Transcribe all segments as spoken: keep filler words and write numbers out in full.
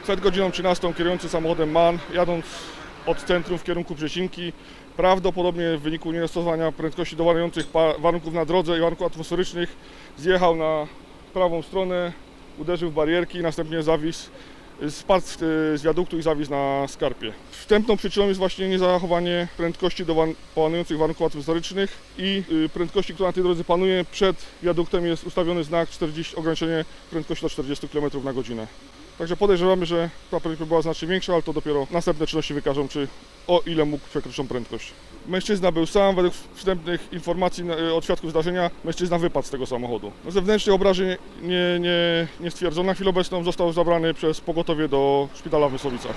Przed godziną trzynastą kierujący samochodem MAN, jadąc od centrum w kierunku Brzezinki, prawdopodobnie w wyniku niedostosowania prędkości do warujących warunków na drodze i warunków atmosferycznych zjechał na prawą stronę, uderzył w barierki i następnie zawisł, spadł z wiaduktu i zawisł na skarpie. Wstępną przyczyną jest właśnie niezachowanie prędkości do panujących warunków atmosferycznych i prędkości, która na tej drodze panuje. Przed wiaduktem jest ustawiony znak czterdzieści, ograniczenie prędkości do czterdziestu kilometrów na godzinę. Także podejrzewamy, że ta prędkość była znacznie większa, ale to dopiero następne czynności wykażą, czy o ile mógł przekroczyć prędkość. Mężczyzna był sam, według wstępnych informacji od świadków zdarzenia, mężczyzna wypadł z tego samochodu. Zewnętrznych obrażeń nie, nie, nie stwierdzono. Na chwilę obecną został zabrany przez pogotowie do szpitala w Mysłowicach.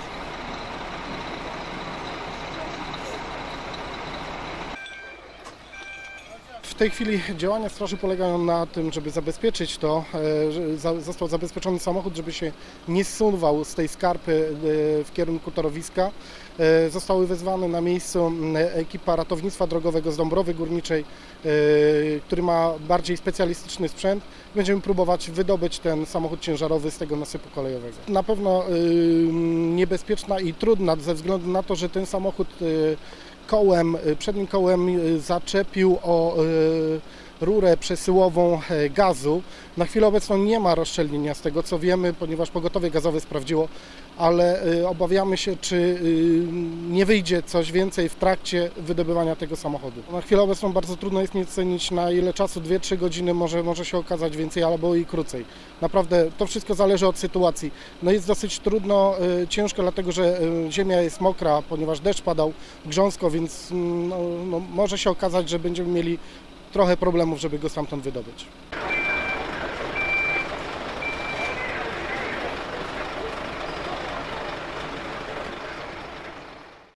W tej chwili działania straży polegają na tym, żeby zabezpieczyć to, że został zabezpieczony samochód, żeby się nie zsuwał z tej skarpy w kierunku torowiska. Zostały wezwane na miejscu ekipa ratownictwa drogowego z Dąbrowy Górniczej, który ma bardziej specjalistyczny sprzęt. Będziemy próbować wydobyć ten samochód ciężarowy z tego nasypu kolejowego. Na pewno niebezpieczna i trudna ze względu na to, że ten samochód kołem, przednim kołem zaczepił o rurę przesyłową gazu. Na chwilę obecną nie ma rozszczelnienia z tego co wiemy, ponieważ pogotowie gazowe sprawdziło, ale obawiamy się, czy nie wyjdzie coś więcej w trakcie wydobywania tego samochodu. Na chwilę obecną bardzo trudno jest mi ocenić, na ile czasu, dwie trzy godziny może, może się okazać więcej albo i krócej. Naprawdę to wszystko zależy od sytuacji. No jest dosyć trudno, ciężko, dlatego że ziemia jest mokra, ponieważ deszcz padał grząsko, więc no, no, może się okazać, że będziemy mieli trochę problemów, żeby go stamtąd wydobyć.